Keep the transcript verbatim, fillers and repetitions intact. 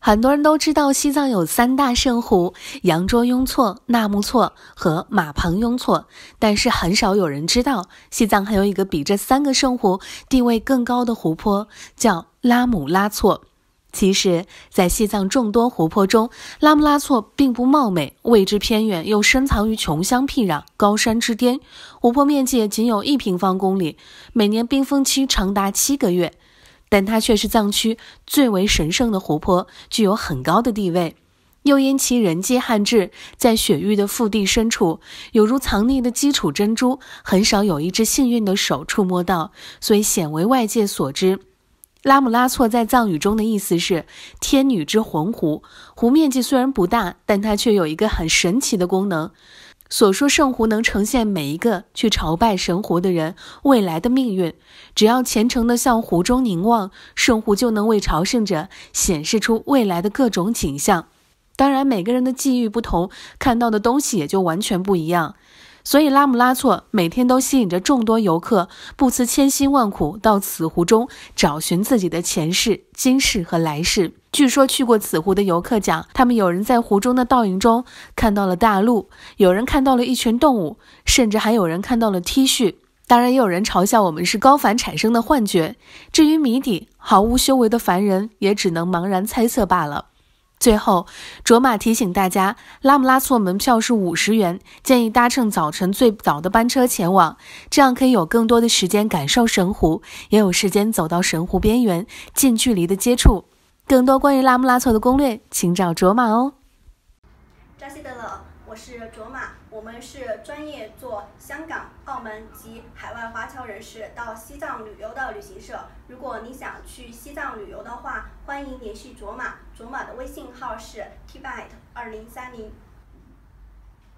很多人都知道西藏有三大圣湖：羊卓雍措、纳木错和玛旁雍措，但是很少有人知道，西藏还有一个比这三个圣湖地位更高的湖泊，叫拉姆拉措。其实，在西藏众多湖泊中，拉姆拉措并不貌美，位置偏远，又深藏于穷乡僻壤、高山之巅，湖泊面积仅有一平方公里，每年冰封期长达七个月。但它却是藏区最为神圣的湖泊，具有很高的地位。又因其人迹罕至，在雪域的腹地深处，有如藏匿的基础珍珠，很少有一只幸运的手触摸到，所以鲜为外界所知。拉姆拉措在藏语中的意思是天女之魂湖，湖面积虽然不大，但它却有一个很神奇的功能。所说圣湖能呈现每一个去朝拜神湖的人未来的命运，只要虔诚地向湖中凝望，圣湖就能为朝圣者显示出未来的各种景象。当然，每个人的际遇不同，看到的东西也就完全不一样。所以拉姆拉措每天都吸引着众多游客不辞千辛万苦到此湖中找寻自己的前世、今世和来世。据说去过此湖的游客讲，他们有人在湖中的倒影中看到了大鹿，有人看到了一群动物，甚至还有人看到了 T 恤。当然也有人嘲笑我们是高反产生的幻觉，至于谜底，毫无修为的凡人也只能茫然猜测罢了。最后，卓玛提醒大家，拉姆拉措门票是五十元，建议搭乘早晨最早的班车前往，这样可以有更多的时间感受神湖，也有时间走到神湖边缘，近距离的接触。更多关于拉姆拉措的攻略，请找卓玛哦。 扎西德勒，我是卓玛，我们是专业做香港、澳门及海外华侨人士到西藏旅游的旅行社。如果你想去西藏旅游的话，欢迎联系卓玛，卓玛的微信号是 keep it 二零三零。